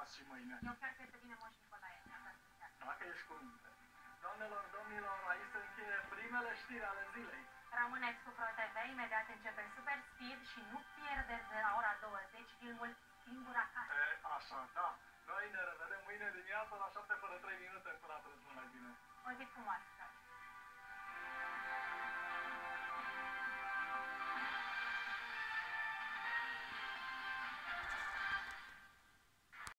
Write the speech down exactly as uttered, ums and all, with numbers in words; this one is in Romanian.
azi și mâine. Eu chiar cred că vine Moș Nicolae în această seară. Dacă ești cu minte. Doamnelor, domnilor, aici se încheie primele știri ale zilei. Rămâneți cu ProTV, imediat începe Super Speed și nu pierdeți de la ora douăzeci filmul Singura Casă. E, așa, da. Noi ne revedem mâine dimineața la șapte fără trei minute până atunci, numai bine. O zi frumoasă!